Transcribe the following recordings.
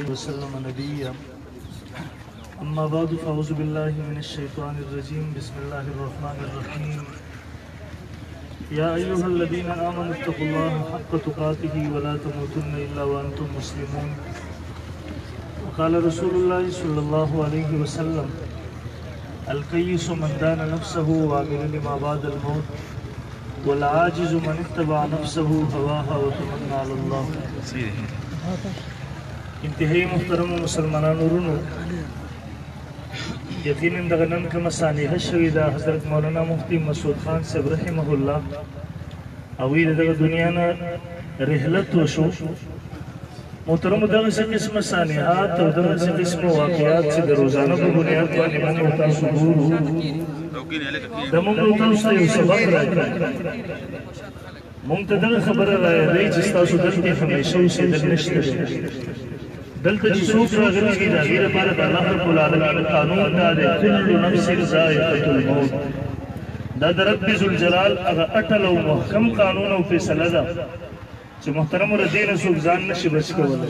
عليه وسلم نبيا أما بعد فأعوذ بالله من الشيطان الرجيم بسم الله الرحمن الرحيم يا أيها الذين آمنوا اتقوا الله حق تقاته ولا تموتن إلا وأنتم مسلمون وقال رسول الله صلى الله عليه وسلم الكيس من دان نفسه وعمل لما بعد الموت والعاجز من اتبع نفسه هواها وتمنى على الله. انتهائی محترم مسلمانان ورونو یقینا دغه نن کومه سانحه شوې ده حضرت مولانا مفتی مسعود خان صاحب رحمه الله هغوی دغه دنیا نه رحلت وشو. محترمو دغسې قسمه سانحات او دغسې قسمه واقعات چې د روزانه په بنیاد باندې موږ تاسو ګورو د موږ تاسو ته یو سبق راکړي. موږ ته دغه خبره رايادوي چې ستاسو دلته همیشه اوسېدل نشته دی. دلته چې څوک راغلي دي د هغې لپاره د الله رب العالمین قانون دا دی کل نفس ذائقة الموت. دا د رب ذوالجلال هغه اټل او محکم قانون او فیصله ده چې محترمو له دې نه څوک ځان نشي بچ کولی.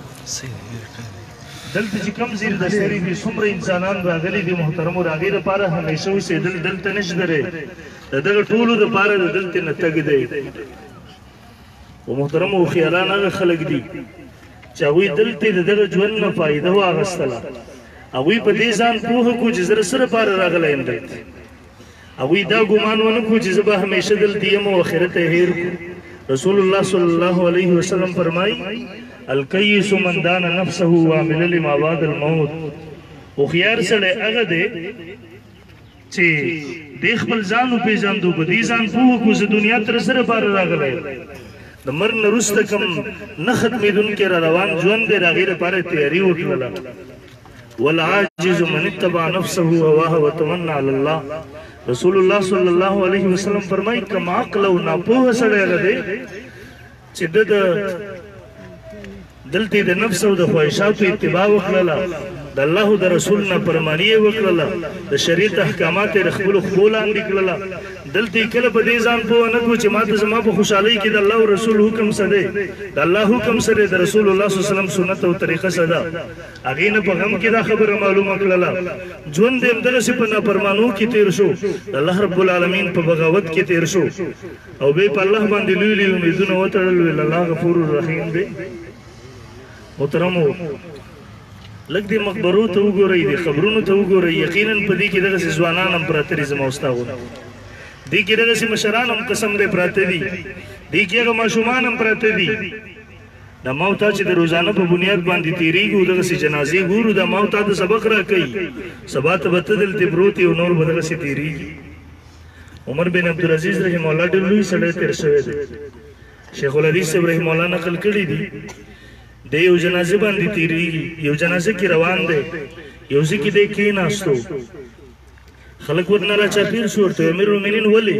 دلته چې کوم ځای د سري دي څومره انسانان راغلي دي محترمو د هغې لپاره همیشه اوسېدل دلته نشته دی. د دغه ټولو دپاره د دلته نه تګ دی. خو محترمو هوښیاران هغه خلک دي چې هغوی دلته د دغه ژوند نه فایده واخیستله. هغوی په دې ځان پوهه کړو چې زه د څه لپاره راغلی یم دلته. هغوی دا ګمان ونه کړو چې زه به همیشه دلته یم او آخرت یې هېر کړو. رسول الله صلی الله علیه وسلم فرمایي الکیس من دان نفسه وعمل لما بعد الموت. هوښیار سړی هغه دی چې دې خپل ځان وپېژندو په دې ځان پوه کړو زه دنیا ته د څه لپاره راغلی یم. د مرګ نه وروسته کوم نه ختمېدونکی را روان ژوند دی د هغې لپاره تیاري وکړله. والعاجز من اتبع نفسه هواها وتمنى على الله. رسول الله صلی الله علیه وسلم فرمایي کم عقل او ناپوهه سړی هغه دی چې ده د دلته د نفس او د خواهشاتو اتباع وکړله، د الله او د رسول نافرماني یې وکړله، د شریعت احکامات یې د خپلو خپو لاندې کړله. دلته یې کله په دې ځان پوه نه کړو چې ما ته زما په خوشحالۍ کې د الله او رسول حکم څه دی، د الله حکم څه دی، د رسول الله صلی الله علیه وسلم سنت او طریقه څه ده. هغې نه په غم کې دا خبره معلومه کړله. ژوند یې همدغسې په نافرمانو کې تېر شو، د الله رب العالمین په بغاوت کې تېر شو او بیا په الله باندې لوی لوی امیدونه وتړل. ویل الله غفور رحیم دی. محترمو لږ دې مقبرو ته وګورئ، دې خبرونو ته وګورئ. یقینا په دې کې دغسې ځوانان هم پراته دي زما او ستا غوندې. دې کې دغسې مشران هم قسم دی پراته دي. دې کې هغه ماشومان هم پراته دي. دا موتا چې د روزانه په بنیاد باندې تېرېږو دغسې جنازې ګورو دا موتا د سبق راکوي. سبا ته به ته دلته پروت یې او نور به دغسې تېرېږي. عمر بن عبدالعزیز رحمه الله ډېر لوی سړی تېر شوی دی. شیخ الحدیث صاحب رحمه الله نقل کړي دي د یو جنازه باندې تېرېږي، یو جنازه کې روان دی، یو ځای کې دی کېناستو، خلک ورنه راچاپېر شو. ورته امیر المؤمنین ولې؟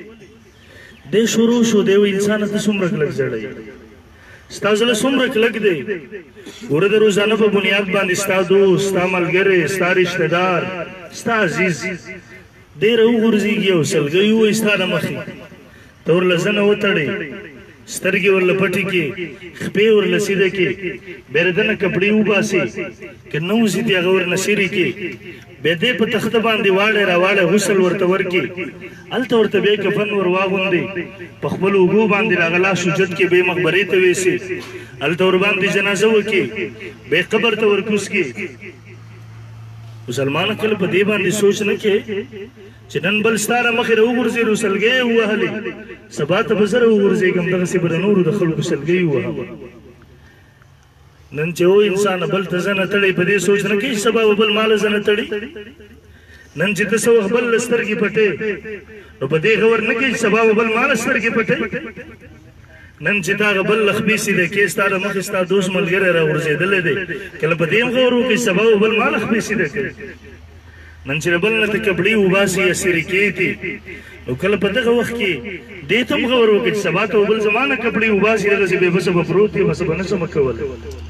دی شروع شو دی وایي انسانه ته څومره کلک ژړئ، ستا زړه څومره کلک دی. ګوره د روزانه په بنیاد باندې ستا دوست، ستا ملګری، ستا رشته دار، ستا عزیز دی راوغورځېږي او سلګۍ ووایي ستا د مخې، ته ورله زنه وتړې، سترګې ورله پټې کړې، خپې ورله سیده کړې، بیا د ده نه کپړې وباسې، که نه وځي دې هغه ورنه سیرې کړې، بیا دې په تخته باندې واړې راواړې غسل ورته ورکړې، هلته ورته بیا کفن ور واغوندې، په خپلو اوږو باندې د هغه لاس اوچت کړې، بیا مقبرې ته ویسې، هلته ورباندې جنازه وکړې، بیا قبر ته ورکوز کړې. مسلمانه کله په دې باندې سوچ نه کې چې نن بل ستا را مخې راوغورځېدو سلګۍ یې ووهلې، سبا ته به زه راوغورځېږم دغسې به د نورو د خلکو سلګۍ ووهم. نن چې و انسانه بل ته زنه تړی په دې سوچ نه کوي چې سبا به بل ماله زنه تړي. نن چې ته څه وخت بل له سترګې پټې نو په دې غور نه کوي چې سبا به بل ماله سترګې پټې. نن چې تا هغه بل له خپې سیده کې ستا د مخې ستا دوست ملګری راغورځېدلی دی، کله په دې هم غور وکړي چې سبا به بل ما له خپې سیده کوي. نن چې د بل نه ته کپړې وباسي یا سیرې کېږدي نو کله په دغه وخت کې دې ته هم غور وکړي چې سبا ته به بل زما نه کپړې وباسي دغسې بې بسه به پروت وي بسه به نه شمه کولی.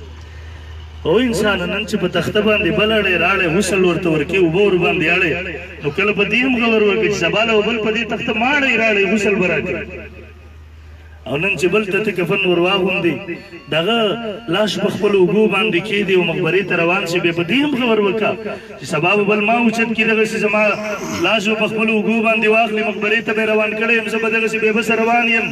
او انسانه نن چې په تخته باندې بل اړې راړې غسل ورته ورکړي اوبه ورباندې اړې نو کله په دې هم غور وکړي چې سبا له بل په دې تخته ما اړې راړې غسل به راکړي. او نن چې بل ته کفن ورواغوندي دغه لاش په خپل اوږو باندې کېدی او مقبرې ته روان شي بیا په دې هم خبر وکړه چې سبا به بل ما اوچت کړي دغسې زما لاش په خپل اوږو باندې واخلي مقبرې ته به روان کړی یم زه به دغسې بې بسه روان یم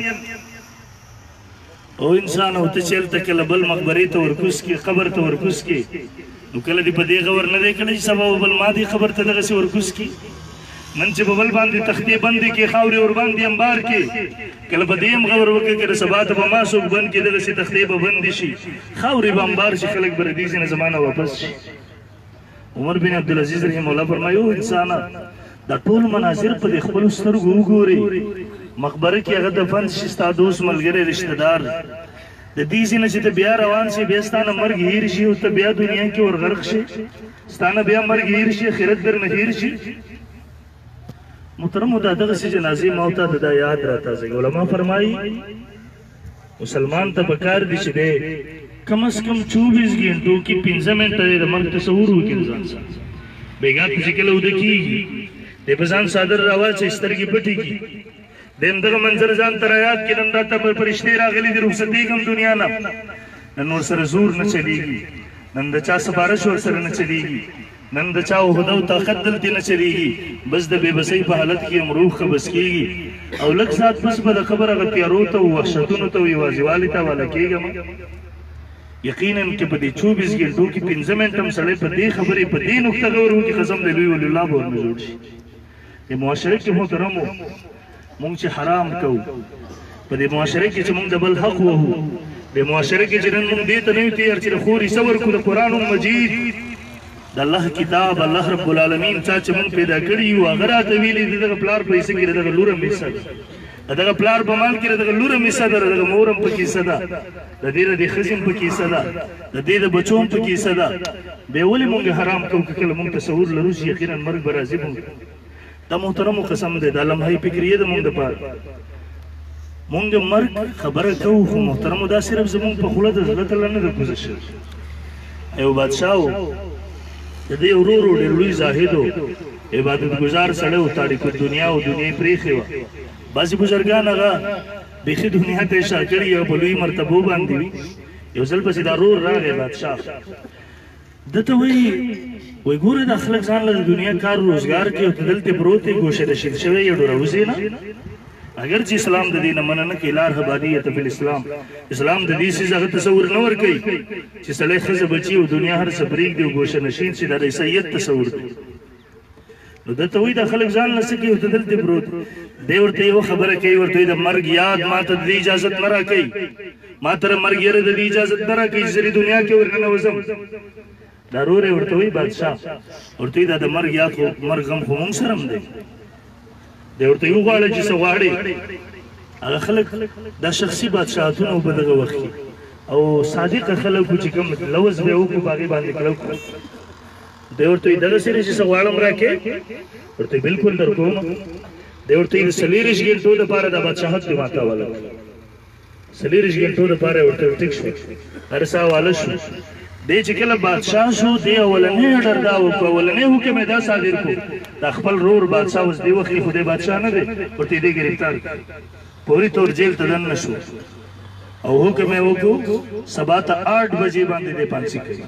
او انسان او ته چې هلته کله بل مقبرې ته ورکوز کړي قبر ته ورکوز کړي نو کله دې په دې غور نه دی کړی چې سبا به بل ما دې قبر ته دغسې ورکوز کړي نن چې په بل باندې تختې بندې کې خاورې ورباندې امبار کې کله په دې هم غور وکړي که د سبا ته به ما څوک بند کړي دغسې تختې به بندې شي خاورې به امبار شي خلک به د دې ځینې زمانه واپس شي عمر بن عبدالعزیز رحمه الله فرمایي او انسانه دا ټول مناظر په دې خپلو سترګو وګورئ مقبره کې هغه دفن شي ستا دوست ملګری رشته دار د دې ځای نه چې ته بیا روان شي بیا ستا نه مرګ هیر شي او ته بیا دنیا کې ورغرق شي ستا نه بیا مرګ هیر شي آخرت درنه هیر شي محترمو دا دغسې جنازې ما ته د دا یاد راتازه علما فرمایي مسلمان ته پکار دي چې دی کم از کم 24 घंटों کې 15 منټه د مرګ تصور وکړي انسان سره بیګا ته چې کله وده کېږي د په ځان څادر راواچوي سترګې پټې کړي د همدغه منظر ځان ته رایاد کړي نن راته فرشتې راغلي دي رخصتېږم دنیا نه نن ورسره زور نه چلېږي نن د چا سفارش ورسره نه چلېږي نن د چا عهده او طاقت دلته نه چلېږي بس د بې بسۍ په حالت کې هم روح خبس کېږي او لږ ساعت بس به د خبر هغه تیارو ته وحشتونو ته یوازېوالي ته حواله کېږم یقینا کې په دې 24 घंटों کې 15 منټ هم سړی په دې خبرې په دې نقطه غور وکړي قسم د لوی ولی الله به ورنه جوړ شي د معاشره کې محترمو مونږ چې حرام کوو په دې معاشره کې چې مونږ د بل حق وهو د معاشره کې چې نن مونږ دې ته نه یو تیار چې د خوري صبر کړو د قرآن مجید د الله کتاب الله رب العالمین چا چې مونږ پیدا کړي یو هغه راته ویلي د دغه پلار په حصه کې د دغه لور هم حصه ده د دغه پلار په مال کې د دغه لور هم حصه ده د دغه مور هم پکې حصه ده د دې د ښځې هم پکې حصه ده د دې د بچو هم پکې حصه ده بیا ولې مونږ حرام کوو که کله مونږ تصور لرو چې یقینا مرګ به راځي مونږ دا محترمو قسم دی دا لمحه فکریه ده مونږ دپاره مونږ مرګ خبره کوو خو محترمو دا صرف زمونږ په خوله د زړه تله نه ده کوزه شوې یو بادشاه و د دې ورو ورو ډېر لوی زاهد و عبادت ګزار سړی و تاریخ دنیا او دنیا یې پرېښې وه بعضې بزرګان هغه بیخي دنیا ته یې شا کړي او په لوی مرتبو باندې وي یو ځل پسې دا رور راغی بادشاه ده ته وایي وای ګوره دا خلک ځان له د دنیا کار روزګار کوي او ته دلته پروت یې ګوشه رشید شوی یې ډوره وځې نه اگر چې اسلام د دې نه مننه نه کوي لار هبادیت فی الاسلام اسلام د دې څیز هغه تصور نه ورکوي چې سړی ښځه بچي او دنیا هر څه پرېږدي او ګوشه نشین شي دا د عیسایت تصور دی نو دته وایي دا خلک ځان نه څه کوي او ته دلته پروت دی ورته یوه خبره کوي ورته وایي د مرګ یاد ما ته د دې اجازت نه راکوي ما ته د مرګ یره د دې اجازت نه راکوي چې زه دنیا کې ورننوځم دا رور یې ورته وایي بادشاه ورته وایي دا د مرګ یاد خو مرګ غم خو مونږ سره هم دی دی ورته یې وغواړه چې څه غواړې هغه خلک دا شخصي بادشاهتونه په دغه وخت کې او صادقه خلک چې کوم لوز به وکړو په هغې باندې کلک کړو دی ورته وایي دغسې دی چې څه غواړم راکې ورته وایي بلکل در کوم دی ورته وایي د 40 घंटों دپاره دا بادشاهت دې ماته حواله کړه 40 घंटों دپاره یې ورته ټیک شو هر څه حواله شو دی چې کله بادشاه شو دی اولنی اډر دا وکړو اولنی حکم یې دا صادر کړو دا خپل رور بادشاه اوس دی وخت خو دی بادشاه نه دی ورته یې دی ګرفتار پوري طور جیل ته دننه شو او حکم یې وکړو سبا ته 8 بجې باندې دی پانسي کوي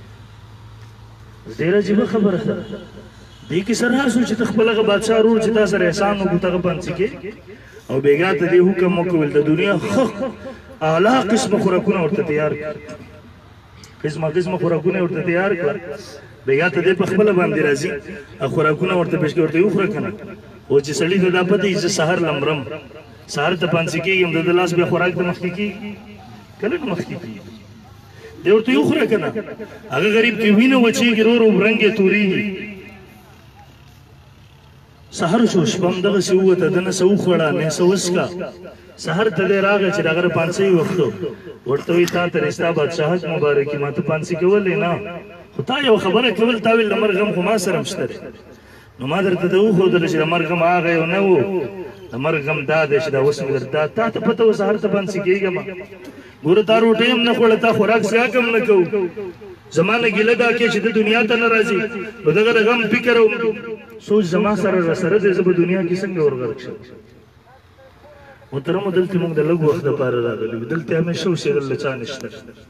ډېره عجیبه خبره ده دې کې سره سوچ چې خپل هغه بادشاه رور چې تا سره احسان وکړو ته پانسي کې او بیګا ته دی حکم وکړل د دنیا اعلی قسم خوراکونه ورته تیار قسمه خوراکونه ورته تیار کړه بیګا ته دې په خپله باندې راځي او خوراکونه ورته پېښ کړي ورته یې وخوره که نه او چې سړي ته دا پته وي زه سهار لمرم سهار ته پانسي کېږم د ده لاس بیا خوراک ته مخکې کېږي کله نه مخکې کېږي دی ورته یې وخوره که نه هغه غریب کې وینه وچېږي رو رو رنګ یې تورېږي سهار شو شپه همدغسې ووته ده نه څه وخوړه نه څه وڅښه سهار ته دی راغی چې د هغه د پانسۍ وختو ورته وایي تا ته ستا بادشاهت مبارکي ما ته پانسي کولې نه خو تا یو خبره کول تا ویل د مرګ غم خو ما سره هم شته دی نو ما درته د وښودله چې د مرګ غم هغه یو نه و د مرګ غم دا دی چې دا اوس مې درته تا ته پته و سهار ته پانسي کېږم ګوره تا روټۍ هم نه خوړه تا خوراک څښاک هم نه کوو زما نه ګیله دا کې چې د دنیا ته نه راځي نو دغه د غم فکر او سوچ زما سره راسره دی زه به دنیا کې څنګه ورغرق شم محترمو دلته موږ د لږ وخت دپاره راغلي یو دلته همیشه اوسېدل له چا نشته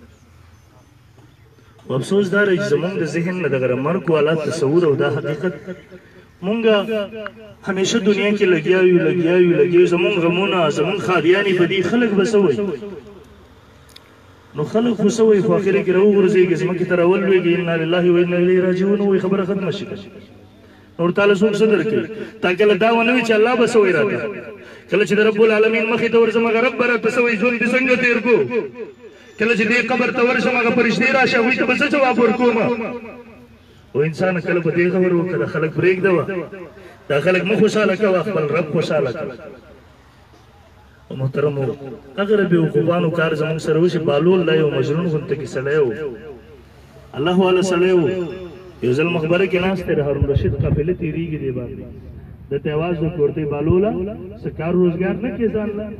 خو افسوس دا دی چې زموږ د ذهن نه دغه مرګ والا تصور او دا حقیقت مونږ همیشه دنیا کې لګیا یو زموږ غمونه زموږ خادیانې په دې خلک به څه وایي نو خلک خو څه وایي خو اخر کې راوغورځېږي ځمکې ته راولوېږي انا لله و انا الیه راجعون وایي خبره ختمه شي نور تعالی څوک څه درکوي تا کله دا ونه وي چې الله به څه وایي راته کله چې د رب العالمین مخې ته ورځم هغه رب به راته څه وایي ژوند دې څنګه تېر کو کله چې دې قبر ته ورشم هغه فرشتې راشه هغوی ته به څه جواب ورکوم و انسان کله په دې خبر وکړه خلک پرېږده وه دا خلک مه خوشحاله کوه خپل رب خوشحاله کوه محترمو اگر بېوقوفانو کار زموږ سره وشي بالول دا یو مجنون غونته کې سړی و الله والا سړی و یو ځل مقبره کې ناست دی د هارون رشید قافله تېرېږي دې باندې درته اواز وکړ ورته یې بالوله څه کار روزګار نه کړې ځان له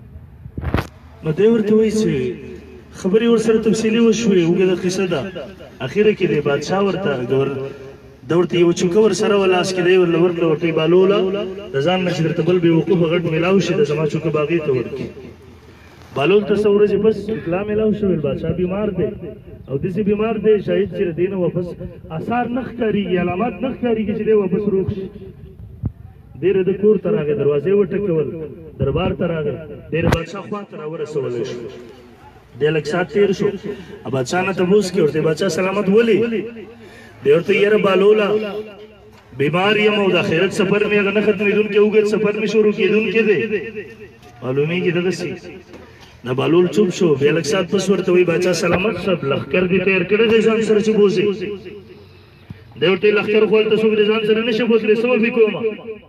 نو دی ورته وایي چې خبرې ورسره تفصیلي وشوې اوږده قصه ده اخره کې دی بادشاه ورته د ورته یوه چوکه ورسره وه لاس کې دی ورله ورکړه ورته یې بالوله د ځان نه چې درته بل بېوقوفه غټ میلاو شي د زما چوکه به هغې ته ورکړي بالول ته څه ورځې بس اطلاع میلاو شوې بادشاه بیمار دی او داسې بیمار دی شاید چې د دې نه واپس اثار نه ښکارېږي علامات نه ښکارېږي چې دی واپس روغ شي ډېره د کور ته راغی دروازې وټکول دربار ته راغی ډېره بادشاه خوا ته راورسولی شو دی لږ ساعت تېر شو بادشاه نه تپوس کړي ورته بادشاه سلامت ولې دی ورته یاره بالوله بیمار یم او د آخرت سفر مې هغه نه ختمېدونکی اوږد سفر مې شروع کېدونکی دی معلومېږي دغسې د بالول چوپ شو بیا لږ ساعت پس ورته وایي باچا سلامت صاحب لښکر دې تیار کړی دی ځان سره چې بوځې دی ورته لښکر خو هلته څوک د ځان سره نه شي بوتلی څه به کومه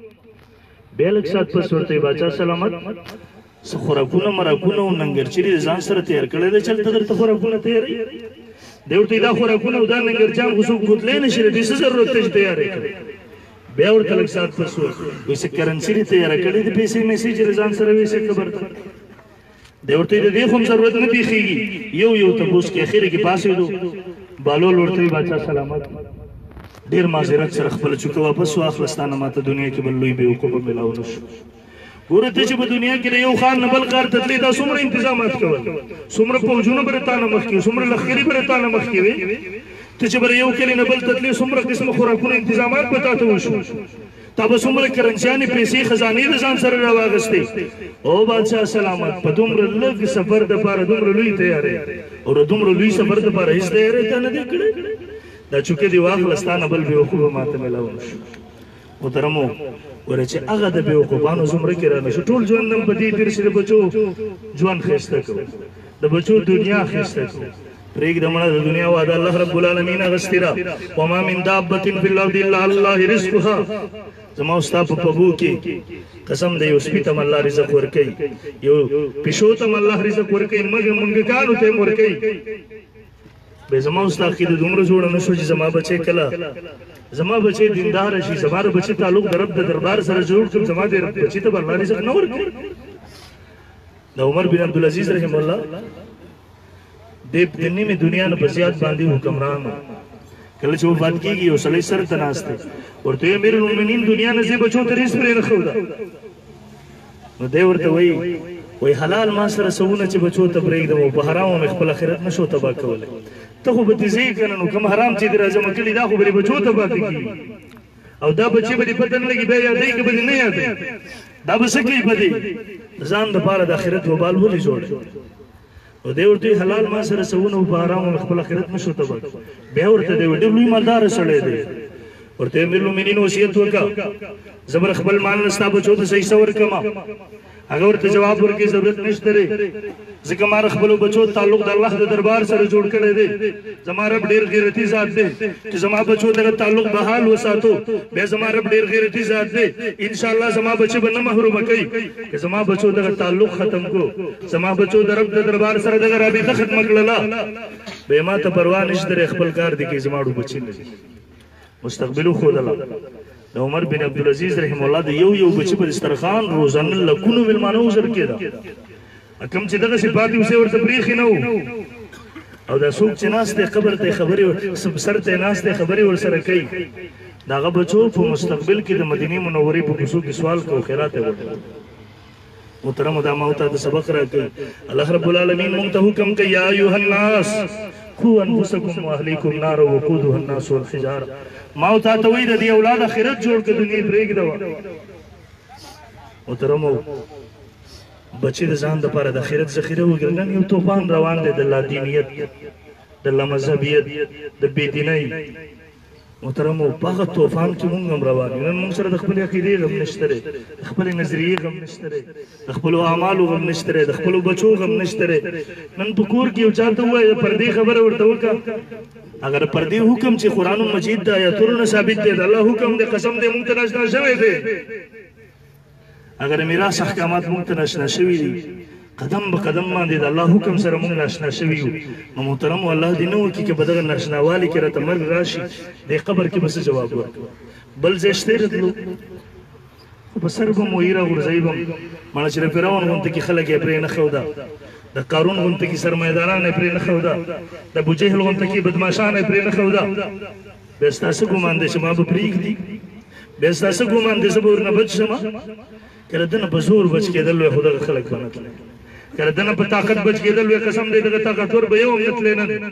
بیا لږ ساعت پس ورته وایي باچا سلامت څه خوراکونه مراکونه او ننګرچري د ځان سره تیار کړی دی چې هلته درته خوراکونه تیاروي دی ورته دا خوراکونه او دا ننګرچیان خو څوک بوتلی نه شي د دې څه ضرورت دی چې تیاری کړی بیا ورته لږ ساعت پس وایي څه کرنسي دې تیاره کړې د پیسې میسې چې د ځان سره ویسې خبر ته دی ورته د دې خو هم ضرورت نه پېښېږي یو تپوس کې اخره کې پاسېدو بالول ورته وایي باچا سلامت ډېر معذرت سره خپله چوکه واپس واخله ستا نه ماته دنیا کې بل لوی بېوقوفه میلاو نه شو ګوره ته چې په دنیا کې د یو خان نه بل ښار ته تلې دا څومره انتظامات کول څومره پوځونه به تا نه مخکې وي څومره لښکرې به تا نه مخکې وي ته چې به یو کلي نه بل ته تلې څومره قسمه خوراکونه انتظامات به تا ته وشو تا به څومره کرنسیانې پیسې خزانې د ځان سره راواغستې او بادشاه سلامت په دومره لږ سفر دپاره دومره لوی تیاری او د دومره لوی سفر دپاره هېڅ تیاری تا نه دی کړی دا چوکې دې واخله ستا نه بل بېوقوفه ماته میلاو نه شو محترمو ګوره چې هغه د بېوقوفانو زمره کې رانه شو ټول ژوند هم په دې تېر شي د بچو ژوند ښایسته کوو د بچو دنیا ښایسته کوو پرېږده مړه د دنیا واده الله رب العالمین اغستې را وما من دابة فی الارض الا علی الله رزقها زما او ستا په پګو کې قسم دی یو سپي ته هم الله رزق ورکوي یو پیشو ته هم الله رزق ورکوي منګکانو ته هم ورکوي بې زما او ستا عقیده دومره جوړه نه شو چې زما بچی کله زما بچی دینداره شي زما د بچي تعلق د رب د دربار سره جوړ کړم زما د بچي ته به الله رزق نه ورکوي د عمر بن عبدالعزیز رحم الله د نیمې دنیا نه په زیات باندې حکمران و کله چې وفات کېږي یو سړی سر ته ناست دی ورته وایي امیر المؤمنین دنیا نه زه بچو ته هېڅ پرې نه ښوده نو دی ورته وایي حلال ما سره څه چې بچو ته پرېږدم او په حرامو مې خپل آخرت نه شو تباه کولی ته خو به دې ځې که نه نو کوم حرام چې دې راجمع کړي دا خو به دې بچو ته پاتې کېږي او دا بچې به دې پته نه لګي بیا یادوي که به دې نه یادوي دا به څه کوي په دې د ځان دپاره د آخرت وبال ولې جوړ او دی ورته حلال ما سره څه ونه په حرامو مې خپل آخرت نه شو تباه بیا ورته دی ډېر لوی مالداره سړی دی ورته امیر المؤمنین وصیت وکړه زه به خپل مال نه ستا بچو ته صحیح څه ورکړم هغه ورته جواب ورکړي ضرورت نشته دی ځکه ما د خپلو بچو تعلق د الله د دربار سره جوړ کړی دی زما رب ډېر غیرتي ذات دی چې زما بچو دغه تعلق بحال وساتو بیا زما رب ډېر غیرتي ذات دی انشاءالله زما بچي به نه محرومه کوي که زما بچو دغه تعلق ختم کو زما بچو د رب د دربار سره دغه رابطه ختمه کړله بیا ما ته پروا نشته دی خپل کار دی کې زما ډو بچي نه دي مستقبل وښودله د عمر بن عبدالعزیز رحم الله د یو بچي په دسترخوان روزانه لکونو مېلمانه وزر کېده کوم چې دغسې پاتې اوسې ورته پرېښې نه وو او دا څوک چې ناست دی قبر ته خبرې سر ته ناست دی خبرې ورسره کوي د هغه بچو په مستقبل کې د مدینې منورې په کوڅو کې سوال کوو خیرات یې وکړه محترم دا ما ته سبق راکړي. الله رب العالمین مونږ ته حکم کوي یا ایها الناس قوا انفسکم واهلیکم نارا وقودها الناس والحجاره. ما ته وایي د دې اولاد آخرت جوړ کړه دنیا پرېږده. محترمو بچی د ځان دپاره د آخرت ذخیره وکړه. نن یو طوفان روان دی د لادینیت، د لامذهبیت، د بېدینۍ. محترمو په هغه طوفان کې مونږ هم روان یو. نن مونږ سره د خپلې عقیدې غم نشته دی، د خپلې نظریې غم نشته دی، د خپلو اعمالو غم نشته دی، د خپلو بچو غم نشته دی. نن په کور کې یو چا ته ووایه د پردې خبره ورته وکړه. اگر پردې حکم چې قرآن مجید د آیاتونو نه ثابت دی، د الله حکم دی، قسم دی مونږ ته ناشنا شوی دی. اگر میراث احکامات مونږ ته ناشنا شوي دي، قدم به قدم باندې د الله حکم سره مونږ ناشنا شوي یو. نو محترمو الله دې نه وکړي چې په دغه ناشناوالي کې راته مرګ راشي، دې قبر کې به څه جواب ورکړو. بل ځای شته راتلو خو په سر به مو ایره غورځوي به مړه چې د فرعون غونته کې خلک یې پرې نه ښوده، د قارون غونته کې سرمایهداران یې پرې نه ښوده، د ابوجهل غونته کې بدماشان یې پرې نه ښوده. بیا ستاسو ګمان دی چې ما به پرېږدي؟ بیا ستاسو ګمان دی زه به ورنه بچ شم؟ که د ده نه په زور بچ کېدل وی خو دغه خلک به نه تللی، که د ده نه په طاقت بچ کېدل وی قسم دی دغه طاقتور به یو هم نه تللی. نن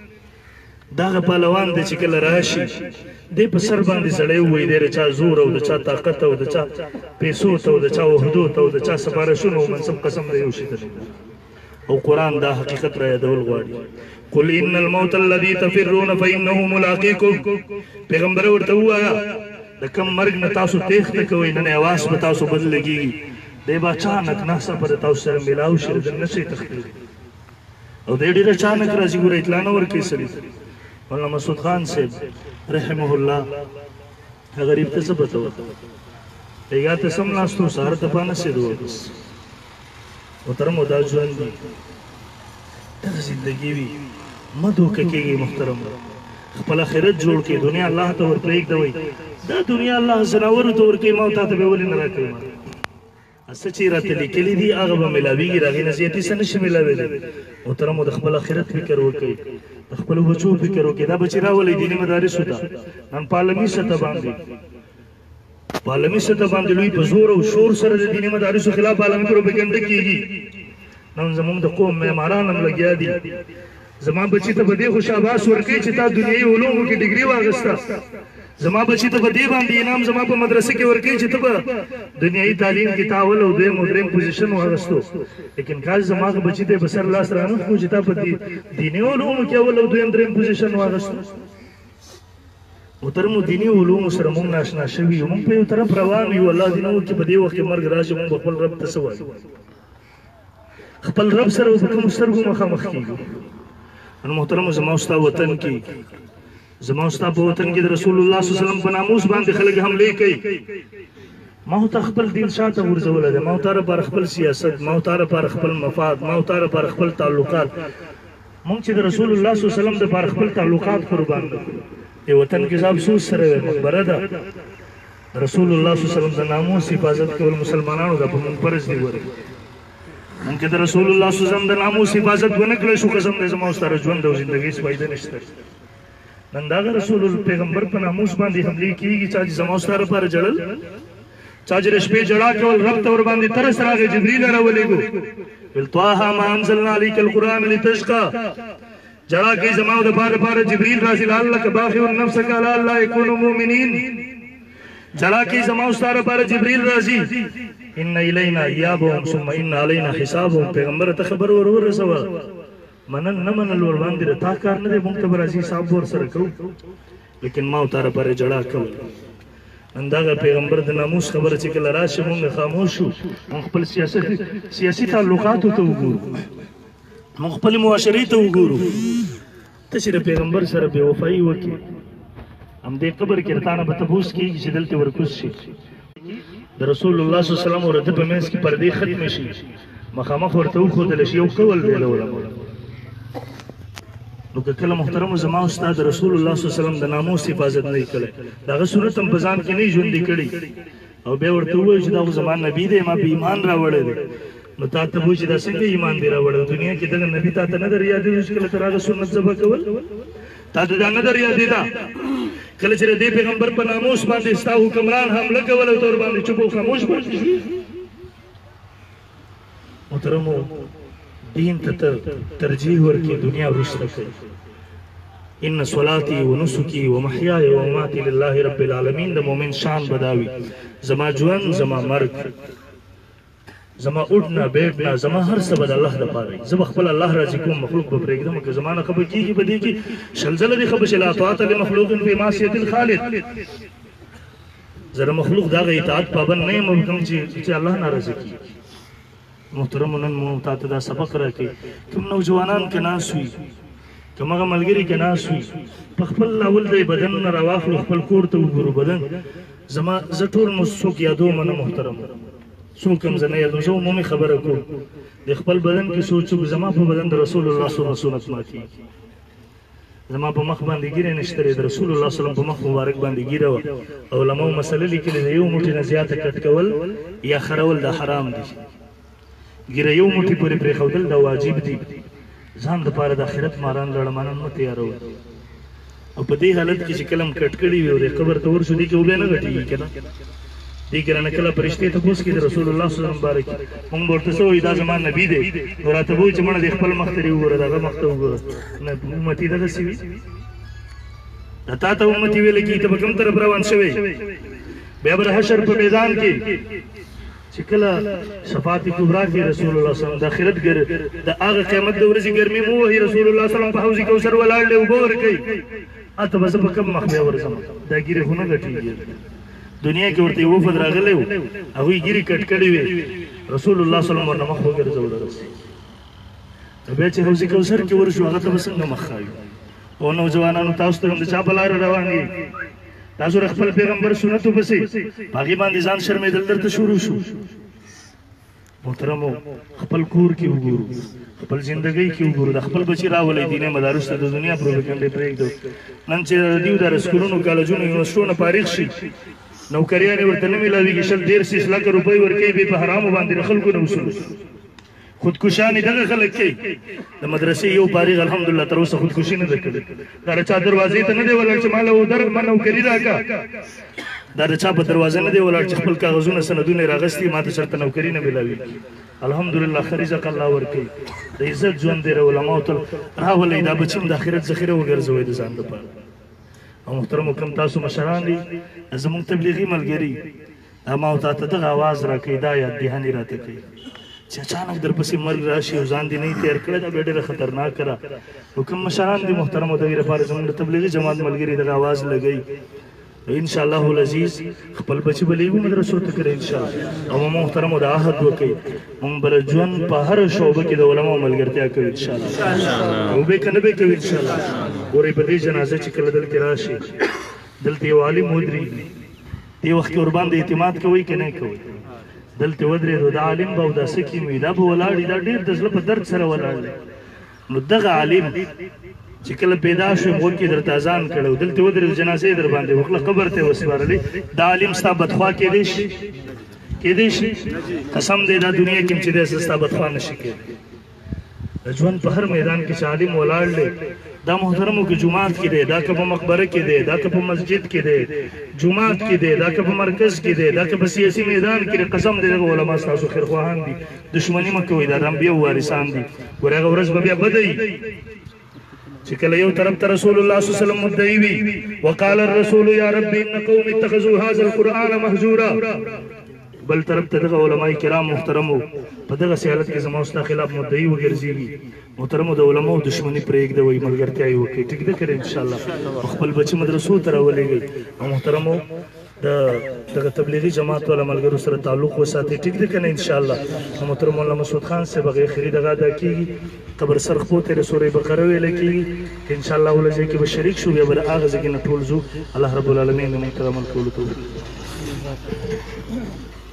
دغه پهلوان دی چې کله راشي دی په سر باندې سړی ووایي دی د چا زور او د چا طاقت او د چا پیسو ته او د چا وحدو ته او د چا سفارشونو او منصب قسم دی یو شي ته. او قرآن دا حقیقت را یادول غواړي. قل ان الموت الذي تفرون فانه ملاقيكم. پیغمبر ورته ووایه د کم مرګ نه تاسو تېښته کوئ، نن اواز به تاسو بد لګېږي، دی به اچانک ناڅاپه په د تاسو سره میلاو شي، د نه شئ تښتېدلی. او دی ډېر اچانک راځي، ګوره اطلاع نه ورکوي سړي ته. مولانا مسعود خان صاحب رحمه الله غریب ته څه پته وه، بیګا ته سم ناست و، سهار ته پانسېدو. بس محترمو دا ژوند دی، دغه زندګي وي، مه دوکه کېږئ. محترم خپل آخرت جوړ کړئ، دنیا الله ته ور پرېږدوئ. دا دنیا الله زناورو ته ورکوي، ما او تا ته به ولې نه راکوي؟ څه چې راته لیکلي دي هغه به میلاویږي، د هغې نه زیاتې څه نشي میلاوېدلی. محترمو د خپل آخرت فکر وکړئ، د خپلو بچو فکر وکړئ. دا بچې راولئ دیني مدارسو ته، نن په عالمي سطح باندې په عالمي سطح باندې لوی په زور او شور سره د دیني مدارسو خلاف عالمي پروپاګنډه کېږي. نن زموږ د قوم معماران هم لګیا دي. زما بچي ته به دې خو شاباس ورکوي چې تا دنیایي علومو کې ډګري واخیسته، زما بچی ته په دې باندې انعام زما په مدرسه کې ورکوي چې ته به دنیایي تعلیم کې تا اول او دویم او دریم پوزیشن واخیستو. لیکن کاش زما بچي ته به سر لاس رانه کړو چې تا په دیني علومو کې اول او دویم دریم پوزیشن واخیستو. محترمو دیني علومو سره مونږ ناشنا شوي یو، مونږ په یو طرف روان یو. الله دې نه وکړي په دې وخت کې مرګ راشي مونږ به خپل رب ته څه وایو، خپل رب سره به په کومو سترګو مخامخ کېږو. نو محترمو زما ستا وطن کې زما ستا په وطن کې د رسول الله صلی الله علیه وسلم په ناموس باندې خلک حملې کوي. ما ته خپل دین شاته غورځولی دی، ما ته لپاره خپل سیاست، ما ته لپاره خپل مفاد، ما ته لپاره خپل تعلقات. مونږ چې د رسول الله صلی الله علیه وسلم دپاره خپل تعلقات قربان کړو. دې وطن کې زه افسوس سره ویم، مقبره ده د رسول الله صلی الله علیه وسلم د ناموس حفاظت کول مسلمانانو ته په مونږ فرض دي. ورته مونږ چې د رسول الله صلی الله علیه وسلم د ناموس حفاظت ونه کړی شو، قسم دی زما ستاره ژوند او زندګۍ هېڅ فایده نشته. نن دغه رسول پیغمبر په ناموس باندې حملې کېږي. چا چې زما ستا لپاره ژړل، چا چې د شپې ژړا کول، رب ته ورباندې ترس راغی، جبریل راولېږو، ویل طه ما انزلنا علیک القرآن لتشقى. ژړا کوي زما دپاره جبریل راځي، لعلک باخع نفسک علی الا یکونوا مؤمنین. ژړا کوي زما ستا لپاره جبریل راځي، ان الینا ایابهم ثم ان علینا حسابهم. پیغمبر ته خبر ورسوه، منل نه منل ورباندې د تا کار نه دی، مونږ ته به راځي حساب ورسره کوو. لیکن ما او تا لپاره ژړا کول. نن دغه پیغمبر د ناموس خبره چې کله راشي مونږ خاموش شو، مونږ خپل سیاسي تعلقاتو ته وګورو، مونږ خپلې معاشرې ته وګورو. ته چې د پیغمبر سره بې وفایي وکړې، همدې قبر کې تا نه به تپوس کېږي چې دلته ورکوز شي، د رسول الله صلی الله علیه وسلم او د ده په منځ کې پردې ختمې شي، مخامخ ورته وښودلی شي. یو قول دی د علماو. نو که کله محترمو زما او ستا د رسول الله صلی الله علیه وسلم د ناموس حفاظت نه یې کړی، د هغه سنت هم په ځان کې نه یې ژوندي کړي، او بیا ورته ووایو چې دا خو زما نبي دی، ما په ایمان راوړی دی. نو تا ته وایي چې دا څنګه ایمان دی راوړی؟ دنیا کې دغه نبي تا ته نه در یادېږي چې کله تر هغه سنت ذبح کول؟ تا ته دا نه در یادېده کله چې د دې پیغمبر په ناموس باندې ستا حکمران حمله کول او ته ورباندې چوپ او خاموش پاتې شوې؟ محترمو دین ته ترجیح ورکړي دنیا وروسته کوي ان صلاتي ونسكي ومحياي ومماتي لله رب العالمين د مؤمن شان بداوي زما ژوند زما مرګ زما اٹھنا بیٹھنا زما هر څه به د الله دپاره زه به خپل الله راضي کوم مخلوق به پرېږدم که زما نه ښه به کېږي به دې کې شل ځله دې ښه به شي لا طاعة لمخلوق في معصیة الخالق زه د مخلوق د هغه اطاعت پابند نه یم کوم چې الله ناراضه کېږي محترمو نن مو تا ته دا سبق راکوي کوم نوجوانان که ناست وي کوم هغه ملګري که ناست وي په خپل اول دی بدن نه راواخلو خپل کور ته وګورو بدن زما زه ټول مو څوک یادوم نه محترمو څوک هم زه نه یادوم زه عمومي خبره کوم د خپل بدن کې څوک زما په بدن د رسول الله صلی الله علیه وسلم سنت ماتېږي زما په مخ باندې ګیره نشته د رسول الله صلی الله علیه وسلم په مخ مبارک باندې ګیره وه علماو مسله لیکلې د یو موټي نه زیاته کټ کول یا خرول دا حرام دي ګیره یو موټي پورې پرېښودل دا واجب دي ځان دپاره د آخرت ماران لړمانان مه تیاروئ او په دې حالت کې چې کله م کټ کړي وي او د قبر ته ورشو دې کې اوبه نه غټېږي که نه دې کې رانه کله فرشتې تپوس کړي د رسول الله صلی الله علیه وسلم باره کې مونږ به ورته څه وایي دا زما نبي دی نو راته به وایي چې مړه دې خپل مخ ته دې وګوره د هغه مخ ته وګوره نه امتي دغسې وي د تا ته امتي ویله کېږي ته به کوم طرف روان شوی بیا به د حشر په میدان کې چې کله شفاعت کبرا کې رسول الله صلی الله علیه وسلم د آخرت د هغه قیامت د ورځې ګرمي مو وهي رسول الله صلی الله علیه وسلم په حوض کوثر ولاړ دی اوبه ورکوي هلته به زه په کوم مخ بیا ورځم دا ګیرې خو نه ګټېږي دنیا کې ورته یو وفد راغلی و هغوی ګیرې کټ کړې وې رسول الله صلی الله علیه وسلم ورنه مخ وګرځولو رسې نو بیا چې حوض کوثر کې ورشو هغه ته به څنګه مخ ښایو او نوجوانانو تاسو ته هم د چا په لاره روان یې تاسو د خپل پیغمبر سنتو پسې په هغې باندې ځان شرمېدل درته شروع شو محترمو خپل کور کې وګورو خپل زندګۍ کې وګورو د خپل بچي راولئ دیني مدارس ته د دنیا پروپاګنډې پرېږدو نن چې د دیو د سکولونو کالجونو یونیورسټو نه فارغ شي نوکریانې ورته نه میلاویږي 100-150 لکه روپۍ ورکوي بیا په حرامو باندې د خلکو نه وصول خودکشانې دغه خلک کوي د مدرسې یو فارغ الحمدلله تر اوسه خودکشي نه ده کړې دا د چا دروازې ته نه دی ولاړ چې ما نوکري راکړه دا د چا په دروازه نه دی ولاړ چې خپل کاغذونه سندونه یې راغستي ما ته چېرته نوکري نه میلاوي الحمدلله ښه رزق الله ورکوي د عزت ژوند دی علماو ته راولئ دا بچي هم د آخرت ذخیره وګرځوئ د ځان لپاره او محترمو کوم تاسو مشران دي زموږ تبلیغي ملګري دا ما او تا ته دغه اواز راکوي دا یاد دهاني راته کوي چې اچانک درپسې مرګ راشي او ځان دې نه تیار کړی دا بیا ډېره خطرناکه ده نو کوم مشران دي محترمو د دې لپاره زموږ د تبلیغي جماعت ملګري دغه اواز لګوي انشاءالله العزیز خپل بچي به لیږو مدرسو ته کړی انشاءالله او محترمو د عهد وکړئ مونږ به د ژوند په هره شعبه کې د علماو ملګرتیا کوو انشاءالله او به که نه به کوو انشاءالله ګورئ په دې جنازه چې کله دلته راشي دلته یو عالم ودرېږي دې وخت کې ورباندې اعتماد کوئ که نه کوئ دلته ودرېدو دا عالم به او دا څه کېږي دا به ولاړ دا ډېر د زړه په درد سره ولاړ دی نو دغه عالم چې کله پیدا شو مور کې درته اذان کړی و دلته ودرېدو جنازې در باندې وکړه قبر ته یې وسپارلې دا عالم ستا بدخوا کېدی شي کېدی شي قسم دی دا دنیا کې هم چې دی ستا بدخوا نه شي کېدی د ژوند په هر میدان کې چې عالم ولاړ دی دا محترمو کې جومات کې دی دا که په مقبره کې دی دا که په مسجد کې دی جومات کې دی دا که په مرکز کې دی دا که په سیاسي میدان کې دی قسم دی دغه علما ستاسو خیرخواهان دي دشمني مه کوئ دا د انبیاو وارثان دي ګورې هغه ورځ به بیا بده وي چې کله یو طرف ته رسول الله صلی الله علیه وسلم مدعي وي وقال الرسول یا رب ان قوم اتخذوا هذا القرآن مهجورا بل طرف ته دغه علماء کرام محترمو په دغه حالت کې زما ستا خلاف مدعي وګرځېږي محترمو د علماو دشمني پرېږدوئ ملګرتیا یې وکړئ ټیک ده که انشاءالله خپل بچي مدرسو ته راولېږئ او محترمو دغه تبلیغي جماعت والا ملګرو سره تعلق وساتئ ټیک ده که نه انشاءالله محترم مولانا مسعود خان صاحب هغې اخري دغه ادا کېږي قبر سر خپو ته د سورې بقره ویله کېږي انشاءالله اوله ځای کې به شریک شو بیا به د هغه ځای کې نه ټول ځو الله رب العالمین موږ ته عمل کولو توفیق